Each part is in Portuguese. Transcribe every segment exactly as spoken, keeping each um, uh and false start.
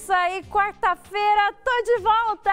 isso aí, quarta-feira, tô de volta!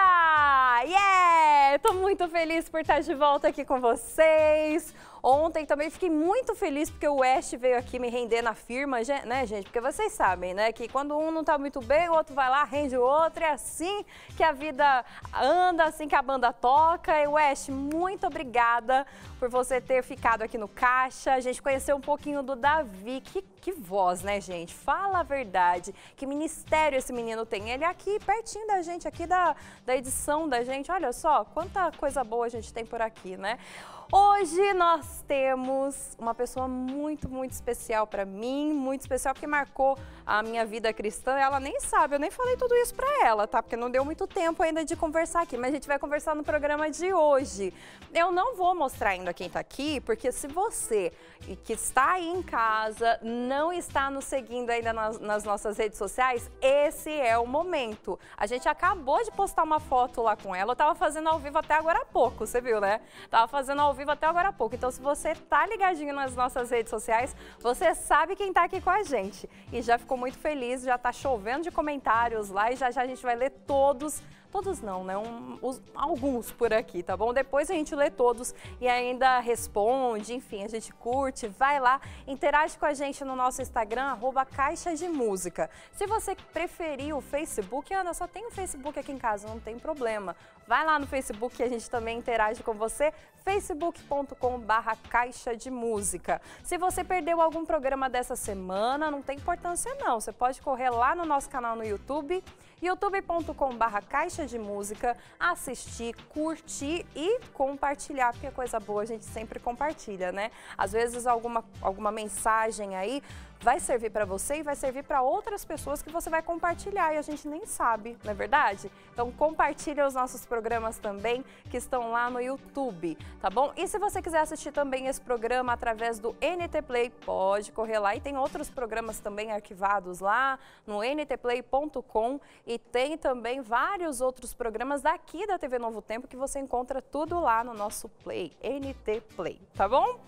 Yeah! Tô muito feliz por estar de volta aqui com vocês. Ontem também fiquei muito feliz porque o West veio aqui me render na firma, né, gente? Porque vocês sabem, né, que quando um não tá muito bem, o outro vai lá, rende o outro. É assim que a vida anda, assim que a banda toca. E West, muito obrigada por você ter ficado aqui no Caixa. A gente conheceu um pouquinho do Davi. Que, que voz, né, gente? Fala a verdade. Que ministério esse menino tem. Ele é aqui, pertinho da gente, aqui da, da edição da gente. Olha só, quanta coisa boa a gente tem por aqui, né? Hoje nós temos uma pessoa muito, muito especial para mim, muito especial porque marcou a minha vida cristã. Ela nem sabe, eu nem falei tudo isso para ela, tá? Porque não deu muito tempo ainda de conversar aqui, mas a gente vai conversar no programa de hoje. Eu não vou mostrar ainda quem tá aqui, porque se você que está aí em casa não está nos seguindo ainda nas, nas nossas redes sociais, esse é o momento. A gente acabou de postar uma foto lá com ela, eu tava fazendo ao vivo até agora há pouco, você viu, né? Tava fazendo ao vivo até agora há pouco. Então, se você tá ligadinho nas nossas redes sociais, você sabe quem tá aqui com a gente. E já ficou muito feliz, já tá chovendo de comentários lá e já já a gente vai ler todos. Todos não, né? Um, os, alguns por aqui, tá bom? Depois a gente lê todos e ainda responde, enfim, a gente curte, vai lá, interage com a gente no nosso Instagram, arroba Caixa de Música. Se você preferir o Facebook, Ana, só tem o Facebook aqui em casa, não tem problema. Vai lá no Facebook que a gente também interage com você, facebook ponto com barra Caixa de Música. Se você perdeu algum programa dessa semana, não tem importância não, você pode correr lá no nosso canal no YouTube, youtube ponto com barra Caixa de Música, assistir, curtir e compartilhar, porque coisa boa a gente sempre compartilha, né? Às vezes alguma, alguma mensagem aí vai servir para você e vai servir para outras pessoas que você vai compartilhar e a gente nem sabe, não é verdade? Então compartilha os nossos programas também que estão lá no YouTube, tá bom? E se você quiser assistir também esse programa através do N T Play, pode correr lá e tem outros programas também arquivados lá no N T play ponto com e tem também vários outros programas daqui da T V Novo Tempo que você encontra tudo lá no nosso Play, N T Play, tá bom?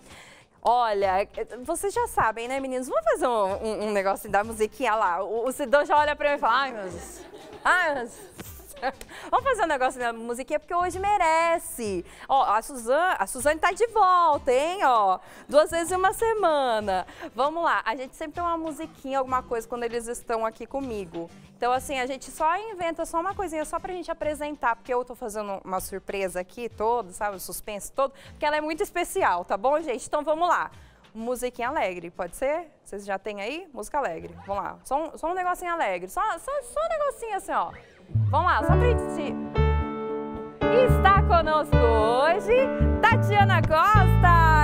Olha, vocês já sabem, né, meninos? Vamos fazer um, um, um negócio da musiquinha lá. O, o Sidão já olha pra mim e fala, ai, meu Deus. Ai, meu Deus. Vamos fazer um negócio da musiquinha, porque hoje merece. Ó, a Suzane, a Suzane tá de volta, hein, ó. Duas vezes em uma semana. Vamos lá, a gente sempre tem uma musiquinha, alguma coisa, quando eles estão aqui comigo. Então, assim, a gente só inventa só uma coisinha, só pra gente apresentar, porque eu tô fazendo uma surpresa aqui todo, sabe, o suspense todo, porque ela é muito especial, tá bom, gente? Então, vamos lá. Musiquinha alegre, pode ser? Vocês já têm aí? Música alegre. Vamos lá, só um, só um negocinho alegre, só, só, só um negocinho assim, ó. Vamos lá, só pra gente... Está conosco hoje, Tatiana Costa!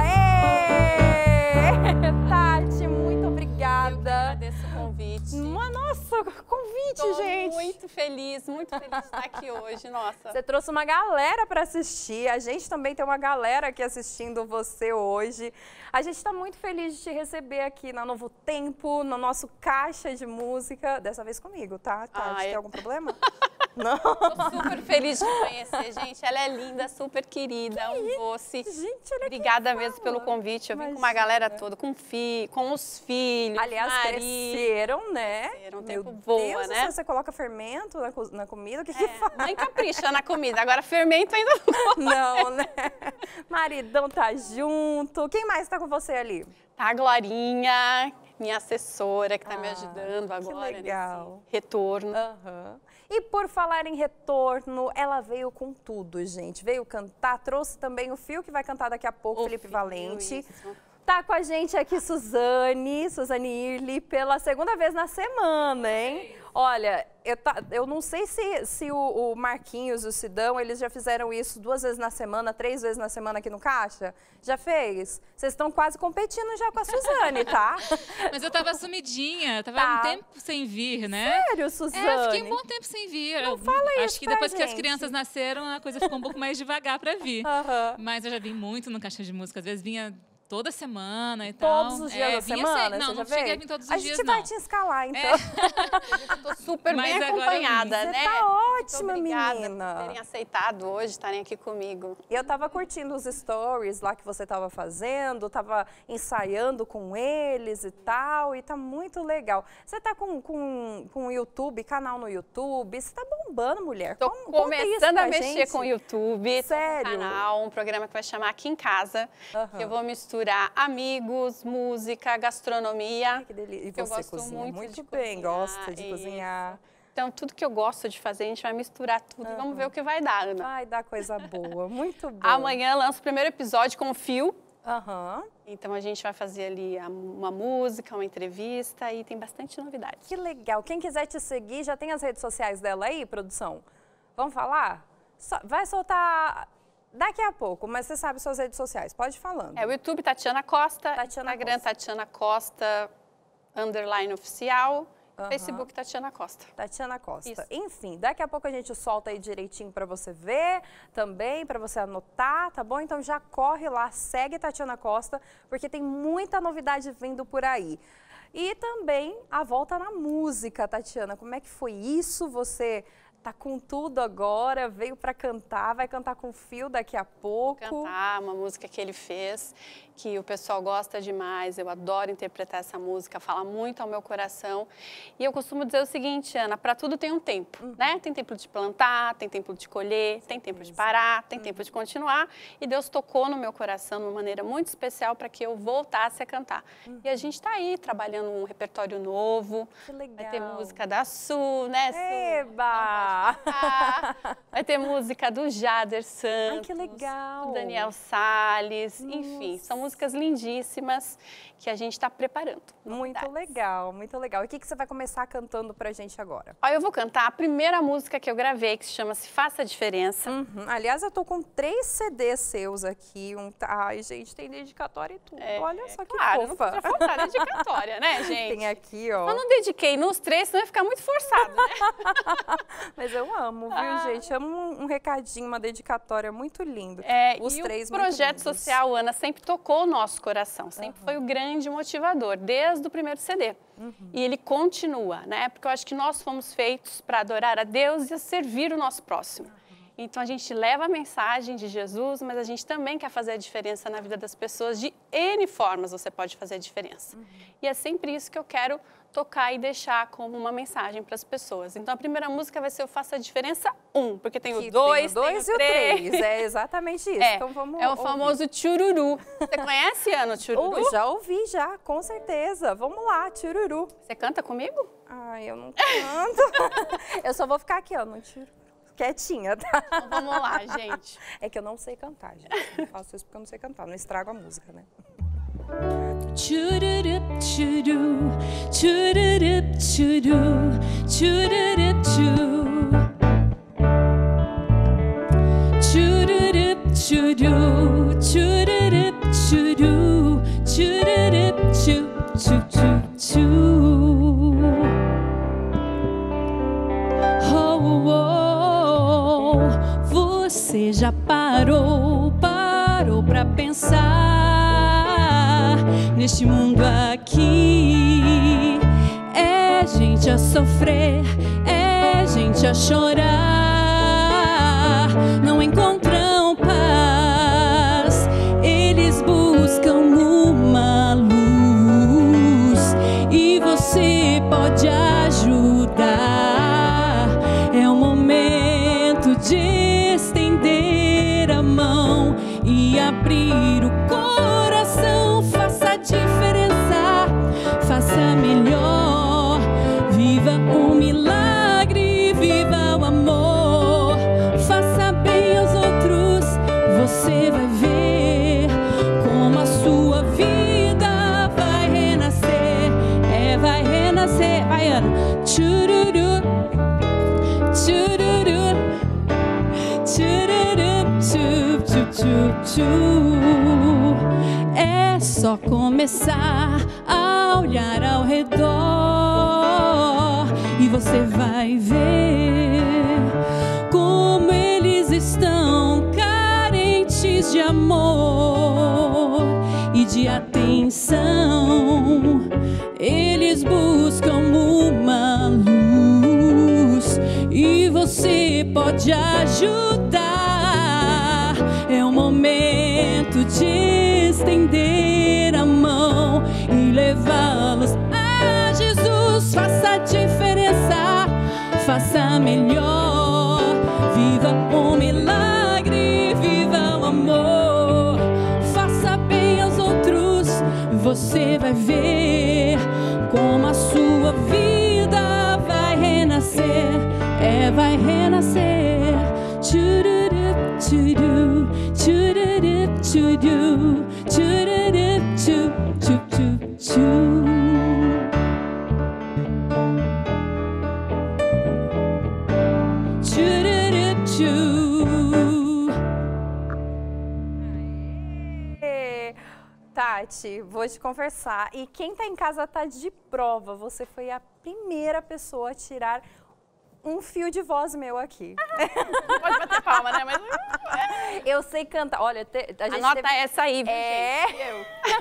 Êêê! Tati, muito obrigada. Eu que agradeço o convite. Nossa, convite, Tô gente. muito feliz, muito feliz de estar aqui hoje, nossa. Você trouxe uma galera para assistir, a gente também tem uma galera aqui assistindo você hoje. A gente está muito feliz de te receber aqui na Novo Tempo, no nosso Caixa de Música, dessa vez comigo, tá? Tá, Ah, tem é... algum problema? Não. Tô super feliz de conhecer, gente. Ela é linda, super querida, Que um doce. Gente, olha. Obrigada mesmo pelo convite. Eu vim com uma galera toda, com, fi... com os filhos, aliás, marido. Cresceram, né? Cresceram, um tempo Meu boa, Deus, né? Você coloca fermento na, na comida, o que É, que faz? mãe capricha na comida, agora fermento ainda não. Não, né? Maridão tá junto. Quem mais tá com você ali? Tá a Glorinha, minha assessora, que tá Ah, me ajudando agora que legal. nesse retorno. Uhum. E por falar em retorno, ela veio com tudo, gente. Veio cantar, trouxe também o Fio, que vai cantar daqui a pouco, O Felipe Fio, Valente. isso. Tá com a gente aqui Suzane, Suzane Irli, pela segunda vez na semana, hein? Olha, eu, tá, eu não sei se, se o, o Marquinhos e o Sidão, eles já fizeram isso duas vezes na semana, três vezes na semana aqui no Caixa? Já fez? Vocês estão quase competindo já com a Suzane, tá? Mas eu tava sumidinha, tava Tá. um tempo sem vir, né? Sério, Suzane? É, fiquei um bom tempo sem vir. Não Eu fala Acho isso que pra depois que as gente. crianças nasceram, a coisa ficou um pouco mais devagar pra vir. Aham. Mas eu já vim muito no Caixa de Música, às vezes vinha toda semana e tal. Todos os dias é, da semana? Não, você não já cheguei veio? a vir todos os a dias, gente não. vai te escalar, então. É. Eu tô super Mas bem agora acompanhada, você né? tá ótima, Muito obrigada menina. por terem aceitado hoje, estarem aqui comigo. Eu tava curtindo os stories lá que você tava fazendo, tava ensaiando com eles e tal, e tá muito legal. Você tá com, com, com YouTube, canal no YouTube, você tá bombando, mulher. Tô Como, conta isso começando a pra mexer gente. com o YouTube. Sério? Um canal, um programa que vai chamar Aqui em Casa. Aham. Que eu vou misturar amigos, música, gastronomia. Ai, que delícia. E que eu você gosto cozinha muito muito, de bem, cozinhar, gosta de isso. cozinhar. Então, tudo que eu gosto de fazer, a gente vai misturar tudo e vamos ver o que vai dar, Ana. Vai dar coisa boa, muito bom. Amanhã lanço o primeiro episódio com o Fio. Aham. Então, a gente vai fazer ali uma música, uma entrevista e tem bastante novidade. Que legal. Quem quiser te seguir, já tem as redes sociais dela aí, produção? Vamos falar? Só- vai soltar daqui a pouco, mas você sabe suas redes sociais. Pode ir falando. É o YouTube Tatiana Costa, Tatiana Instagram Costa. Tatiana Costa, underline oficial, Aham. Facebook Tatiana Costa. Tatiana Costa. Isso. Enfim, daqui a pouco a gente solta aí direitinho para você ver também, para você anotar, tá bom? Então já corre lá, segue Tatiana Costa, porque tem muita novidade vindo por aí. E também a volta na música, Tatiana. Como é que foi isso? Você tá com tudo agora, veio para cantar, vai cantar com o Fio daqui a pouco. Cantar uma música que ele fez, que o pessoal gosta demais, eu adoro interpretar essa música, fala muito ao meu coração. E eu costumo dizer o seguinte, Ana, para tudo tem um tempo, Uhum. né? Tem tempo de plantar, tem tempo de colher, tem tempo de parar, tem Uhum. tempo de continuar. E Deus tocou no meu coração de uma maneira muito especial para que eu voltasse a cantar. Uhum. E a gente está aí trabalhando um repertório novo. Que legal. Vai ter música da Su, né, Su? Eba! Ah, vai ter música do Jader Santos, Ai, que legal. do Daniel Salles, enfim, são músicas lindíssimas que a gente está preparando. Muito novidades. legal, muito legal. E o que, que você vai começar cantando pra gente agora? Ó, eu vou cantar a primeira música que eu gravei, que se chama Se Faça a Diferença. Uhum. Aliás, eu tô com três C Ds seus aqui. Um... Ai, gente, tem dedicatória e tudo. Olha só que claro, fofa. não precisa faltar dedicatória, né, gente? Tem aqui, ó. Eu não dediquei nos três, senão ia ficar muito forçado, né? Mas eu amo, viu, Ah. gente? Amo um, um recadinho, uma dedicatória muito lindo. É, Os e três o muito projeto lindos. social, Ana, sempre tocou o nosso coração, sempre foi o grande motivador, desde o primeiro C D. Uhum. E ele continua, né? Porque eu acho que nós fomos feitos para adorar a Deus e a servir o nosso próximo. Então, a gente leva a mensagem de Jesus, mas a gente também quer fazer a diferença na vida das pessoas. De N formas você pode fazer a diferença. Uhum. E é sempre isso que eu quero tocar e deixar como uma mensagem para as pessoas. Então, a primeira música vai ser Eu Faço a Diferença um, porque tem Que o dois, tem o tem dois o e o três. três. É exatamente isso. É, então vamos é o ouvir. famoso tchururu. Você conhece, Ana, o tchururu? Oh, já ouvi, já, com certeza. Vamos lá, tchururu. Você canta comigo? Ai, eu não canto. Eu só vou ficar aqui, ó, no tiro. Quietinha, tá? Então vamos lá, gente. É que eu não sei cantar, gente. Eu não faço isso porque eu não sei cantar. Não estrago a música, né? Chururup, churu, chururup, churu, chururup, chu. Chururup, churu, chururup, churu, chururup, chu, chu, chu, chu. Oh, oh, oh, você já parou, parou pra pensar neste mundo aqui? É gente a sofrer, é gente a chorar, não encontram paz, eles buscam uma luz e você pode ajudar. É o momento de estender a mão e abrir o coração. Faça a diferença, faça melhor, viva o milagre, viva o amor, faça bem aos outros, você vai ver como a sua vida vai renascer, é, vai renascer, vai Ana, tchururu, tchururu, tchururu, tchu, tchu, tchu, tchu. É só começar a olhar ao redor e você vai ver como eles estão carentes de amor e de atenção. Eles buscam uma luz e você pode ajudar. É o momento de estender a mão e levá-los a Jesus. Faça a diferença, faça melhor. Viva o milagre, viva o amor. Faça bem aos outros, você vai ver como a sua vida vai renascer. É, vai renascer. Tchururup, tchuru, tchururup, tchuru, tchururup, tchu, tchu, tchu, tchu. Tchururup, tchu. Aê! Tati, vou te conversar. E quem tá em casa tá de prova. Você foi a primeira pessoa a tirar um fio de voz meu aqui. Não pode bater palma, né? Mas... Eu sei cantar. Olha, te, a gente Anota teve... essa aí, viu, É. gente? Eu.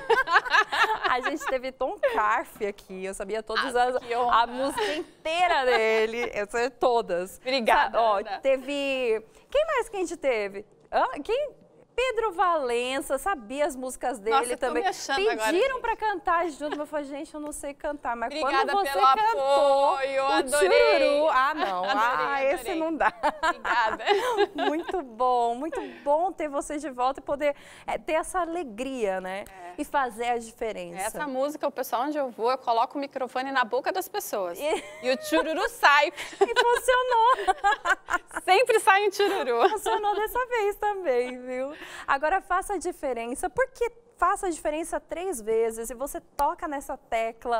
A gente teve Tom Carf aqui. Eu sabia todas Nossa, as... que honra. a música inteira dele. Eu sei todas. Obrigada, Ó, Ana. teve... Quem mais que a gente teve? Hã? Quem... Pedro Valença, sabia as músicas dele Nossa, eu tô também. me achando Pediram agora, pra cantar junto, mas eu falei, gente, eu não sei cantar. Mas Obrigada quando você pelo cantou apoio, o adorei. Tchururu, ah, não, Adorei, ah, esse adorei. não dá. Obrigada. Muito bom, muito bom ter você de volta e poder é, ter essa alegria, né? É. E fazer a diferença. Essa música, o pessoal onde eu vou, eu coloco o microfone na boca das pessoas. E- E o tchururu sai. E funcionou. Sempre sai um tchururu. Funcionou dessa vez também, viu? Agora faça a diferença, porque faça a diferença três vezes e você toca nessa tecla.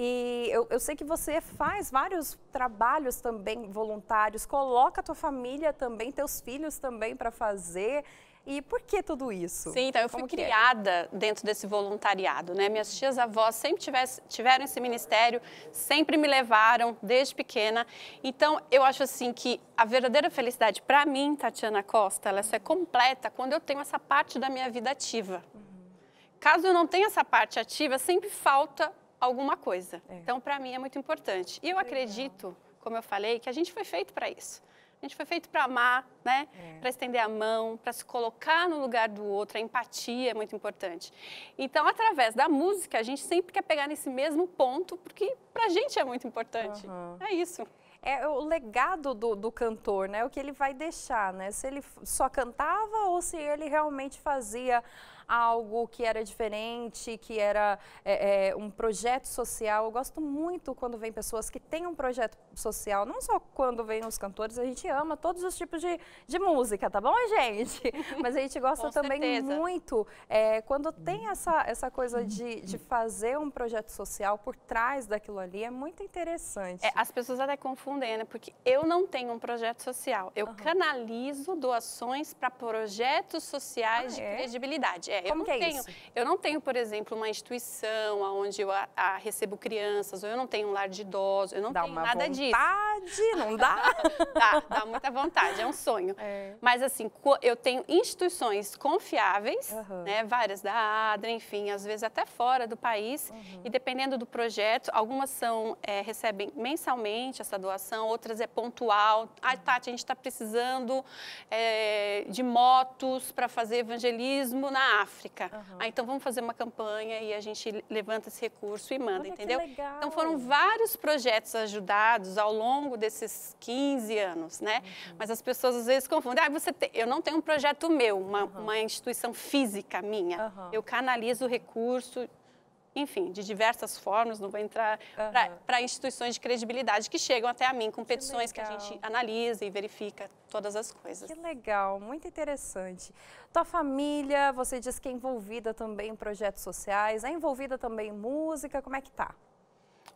E eu, eu sei que você faz vários trabalhos também voluntários, coloca a tua família também, teus filhos também para fazer. E por que tudo isso? Sim, então eu fui Como que é? criada dentro desse voluntariado, né? Minhas tias-avós sempre tivesse, tiveram esse ministério, sempre me levaram desde pequena. Então, eu acho assim que a verdadeira felicidade para mim, Tatiana Costa, ela só é completa quando eu tenho essa parte da minha vida ativa. Uhum. Caso eu não tenha essa parte ativa, sempre falta alguma coisa. É. Então, para mim é muito importante. E eu Legal. acredito, como eu falei, que a gente foi feito para isso. A gente foi feito para amar, né? É. Para estender a mão, para se colocar no lugar do outro. A empatia é muito importante. Então, através da música, a gente sempre quer pegar nesse mesmo ponto, porque para a gente é muito importante. Uhum. É isso. É o legado do, do cantor, né? O que ele vai deixar, né? Se ele só cantava ou se ele realmente fazia algo que era diferente, que era é, é, um projeto social. Eu gosto muito quando vem pessoas que têm um projeto social, não só quando vem os cantores, a gente ama todos os tipos de, de música, tá bom, gente? Mas a gente gosta também certeza. muito é, quando tem essa, essa coisa de, de fazer um projeto social por trás daquilo ali, é muito interessante. É, as pessoas até confundem, né? Porque eu não tenho um projeto social, eu uhum. canalizo doações para projetos sociais ah, de é? credibilidade. É, Como eu não que é tenho, isso? Eu não tenho, por exemplo, uma instituição onde eu a, a recebo crianças, ou eu não tenho um lar de idosos, eu não dá tenho uma nada vontade, disso. Não dá? dá, dá muita vontade, é um sonho. É. Mas assim, eu tenho instituições confiáveis, uhum. né, várias da ADRA, enfim, às vezes até fora do país, uhum. e dependendo do projeto, algumas são, é, recebem mensalmente essa doação, outras é pontual. Ah, Tati, a gente está precisando é, de motos para fazer evangelismo na África. Uhum. Ah, então vamos fazer uma campanha e a gente levanta esse recurso e manda, Olha, entendeu? Que legal. Então foram vários projetos ajudados ao longo desses quinze anos, né? Uhum. Mas as pessoas às vezes confundem. Ah, você tem... Eu não tenho um projeto meu, uma, uhum. uma instituição física minha. Uhum. Eu canalizo o recurso, enfim, de diversas formas, não vou entrar uhum. para instituições de credibilidade que chegam até a mim com petições que, que a gente analisa e verifica todas as coisas. Que legal, muito interessante. Tua família, você diz que é envolvida também em projetos sociais, é envolvida também em música, como é que tá?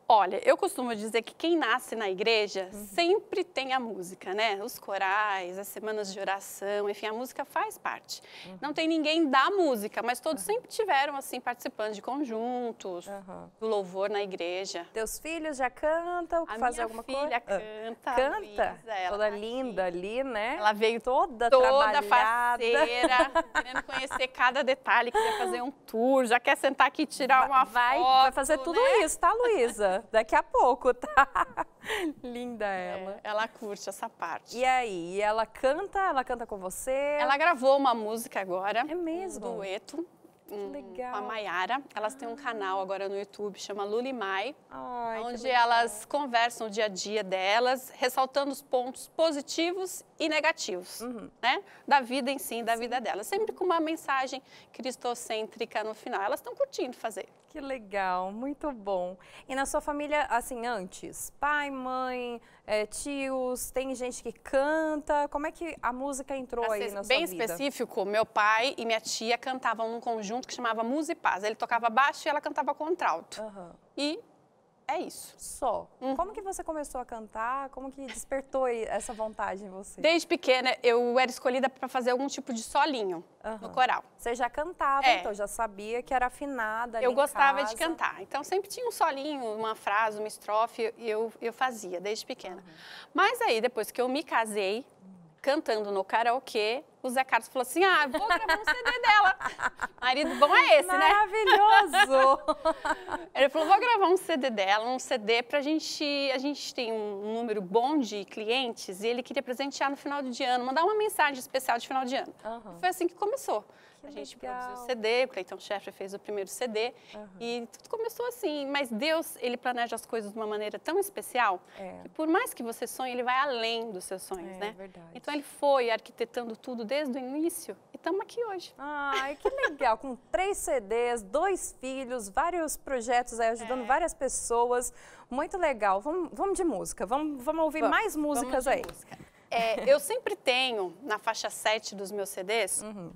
Olha, eu costumo dizer que quem nasce na igreja uhum. sempre tem a música, né? Os corais, as semanas de oração, enfim, a música faz parte. Uhum. Não tem ninguém da música, mas todos uhum. sempre tiveram, assim, participando de conjuntos, uhum. do louvor na igreja. Teus filhos já cantam, a fazem alguma coisa? A minha filha canta. Canta? Luísa, ela toda tá linda aqui. ali, né? Ela veio toda, toda trabalhada. faceira, querendo conhecer cada detalhe, queria fazer um tour, já quer sentar aqui e tirar uma vai, foto. Vai fazer tudo né? isso, tá, Luísa? Daqui a pouco, tá? Linda ela. É, ela curte essa parte. E aí, ela canta? Ela canta com você? Ela gravou uma música agora. É mesmo? Um dueto. Um, legal. Com a Maiara. Elas têm um canal agora no YouTube, chama Lulimai, Ai, onde elas conversam o dia a dia delas, ressaltando os pontos positivos e negativos, uhum. né? Da vida em si, da Sim. vida delas. Sempre com uma mensagem cristocêntrica no final. Elas estão curtindo fazer. Que legal, muito bom. E na sua família, assim, antes, pai, mãe, é, tios, tem gente que canta, como é que a música entrou pra aí na bem sua vida? Bem específico, meu pai e minha tia cantavam num conjunto que chamava Musa e Paz. Ele tocava baixo e ela cantava contralto. Uhum. E é isso. Só. Uhum. Como que você começou a cantar? Como que despertou essa vontade em você? Desde pequena, eu era escolhida para fazer algum tipo de solinho uhum. no coral. Você já cantava, é. então já sabia que era afinada ali Eu em gostava casa. de cantar. Então, sempre tinha um solinho, uma frase, uma estrofe, e eu, eu fazia desde pequena. Uhum. Mas aí, depois que eu me casei, uhum. cantando no karaokê, o Zé Carlos falou assim, ah, vou gravar um C D dela. Marido bom é esse, Maravilhoso. né? Maravilhoso! Ele falou, vou gravar um C D dela, um C D pra gente... A gente tem um número bom de clientes e ele queria presentear no final de ano, mandar uma mensagem especial de final de ano. Uhum. Foi assim que começou. Que a gente legal. Produziu o C D, o Cleiton Scheffer fez o primeiro C D uhum. e tudo começou assim. Mas Deus, ele planeja as coisas de uma maneira tão especial é. que por mais que você sonhe, ele vai além dos seus sonhos, é, né? Verdade. Então ele foi arquitetando tudo desde o início e estamos aqui hoje. Ai, que legal! Com três C Ds, dois filhos, vários projetos aí ajudando é. várias pessoas. Muito legal. Vamos, vamos de música, vamos, vamos ouvir vamos, mais músicas aí. Música. É, eu sempre tenho, na faixa sete dos meus C Ds, uhum.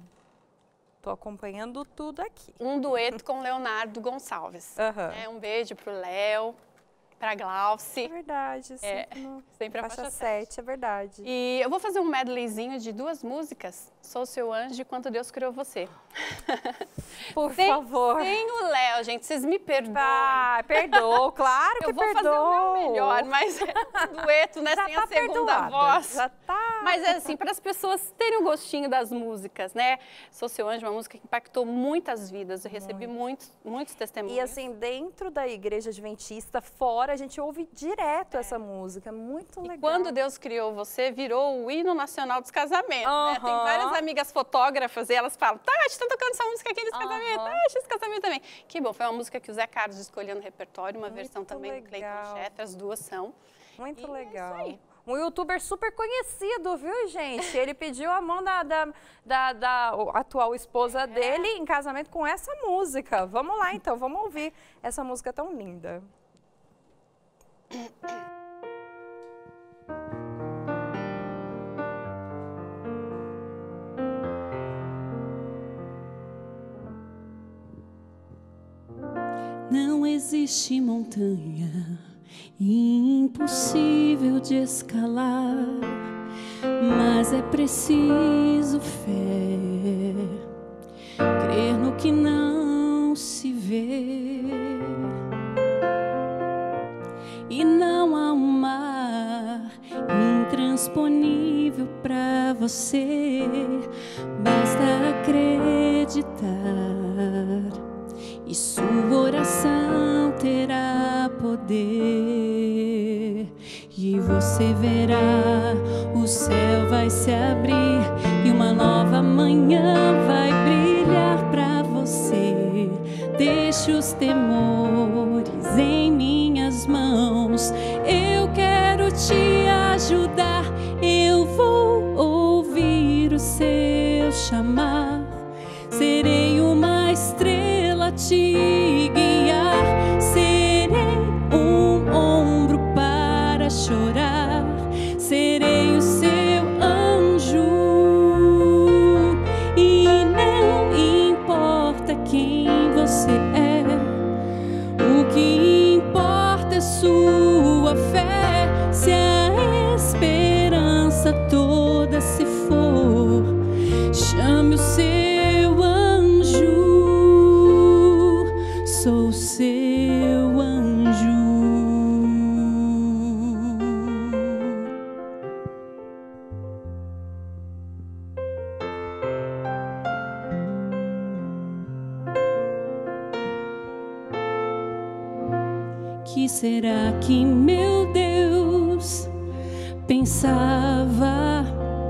Tô acompanhando tudo aqui. Um dueto com Leonardo Gonçalves. Uhum. É, um beijo pro Léo, pra Glauci. É verdade, é, sempre, no, sempre a faixa faixa sete, é verdade. E eu vou fazer um medleyzinho de duas músicas, Sou Seu Anjo e Quanto Deus Criou Você. Por sem, favor. Sem o Léo, gente, vocês me perdoem. Ah, perdoou, claro que eu vou perdoou. fazer o meu melhor, mas é um dueto, né, Já sem tá a segunda perdoada. voz. Já tá. Mas é assim, para as pessoas terem o gostinho das músicas, né? Sou Seu Anjo, uma música que impactou muitas vidas. Eu recebi Muito. muitos, muitos testemunhos. E assim, dentro da igreja adventista, fora, a gente ouve direto é. essa música. Muito legal. E Quando Deus Criou Você virou o hino nacional dos casamentos. Uhum. Né? Tem várias amigas fotógrafas e elas falam, Tati, estão tocando essa música aqui nesse uhum. casamento. Tati, esse casamento também. Que bom, foi uma música que o Zé Carlos escolheu no repertório, uma Muito versão também legal. do Cleiton Scheffer, as duas são. Muito e legal. É isso aí. Um youtuber super conhecido, viu, gente? Ele pediu a mão da, da, da, da atual esposa é. dele em casamento com essa música. Vamos lá, então, vamos ouvir essa música tão linda. Não existe montanha impossível de escalar, mas é preciso fé, crer no que não se vê. E não há um mar intransponível para você, basta acreditar e sua oração terá poder. E você verá, o céu vai se abrir e uma nova manhã vai brilhar pra você. Deixe os temores em minhas mãos, eu quero te ajudar. Eu vou ouvir o seu chamar, serei uma estrela te guiar, serei um ombro para chorar, serei o seu anjo. E não importa quem você é, o que importa é que será que meu Deus pensava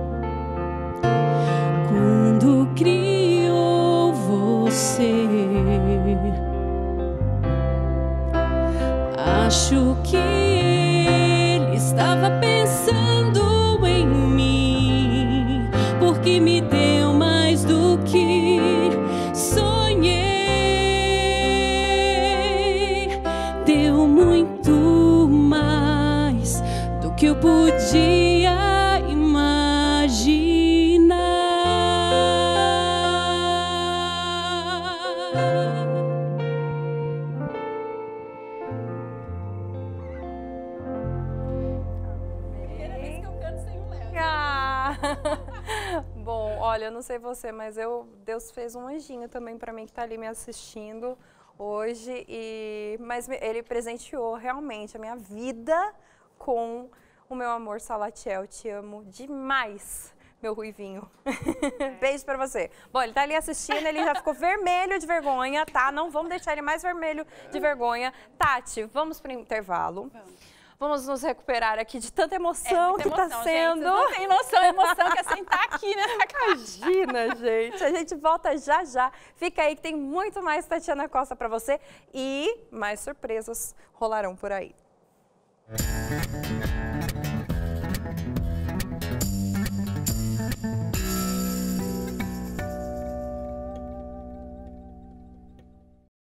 quando criou você? Acho que Ele estava pensando em mim, porque me deu mais do que sonhei. Deu muito mais do que eu podia imaginar. Bom, olha, eu não sei você, mas eu, Deus fez um anjinho também para mim que está ali me assistindo hoje, e, mas Ele presenteou realmente a minha vida com o meu amor, Salatiel. Te amo demais, meu ruivinho. É. Beijo pra você. Bom, ele tá ali assistindo, ele já ficou vermelho de vergonha, tá? Não vamos deixar ele mais vermelho de vergonha. Tati, vamos pro intervalo. Vamos. Vamos nos recuperar aqui de tanta emoção é, que emoção, tá sendo. Gente, não tem noção, emoção que é sentar aqui, né? Imagina, gente. A gente volta já já. Fica aí que tem muito mais Tatiana Costa pra você e mais surpresas rolarão por aí. Música